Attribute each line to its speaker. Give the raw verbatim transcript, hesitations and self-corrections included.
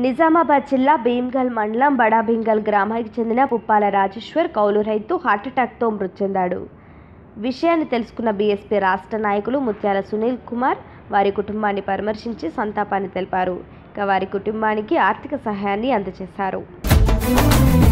Speaker 1: నిజామాబాద్ జిల్లా భీమ్గల్ మండలం బడా భీమ్గల్ గ్రామానికి చెందిన పుప్పాల రాజేశ్వర్ కౌలు రైతు హార్ట్అటాక్తో మృతి చెందాడు. విషయాన్ని తెలుసుకున్న బీఎస్పీ రాష్ట్ర నాయకులు ముత్యాల సునీల్ కుమార్ వారి కుటుంబాన్ని పరామర్శించి సంతాపాన్ని తెలిపారు. ఇక వారి కుటుంబానికి ఆర్థిక సహాయాన్ని అందజేశారు.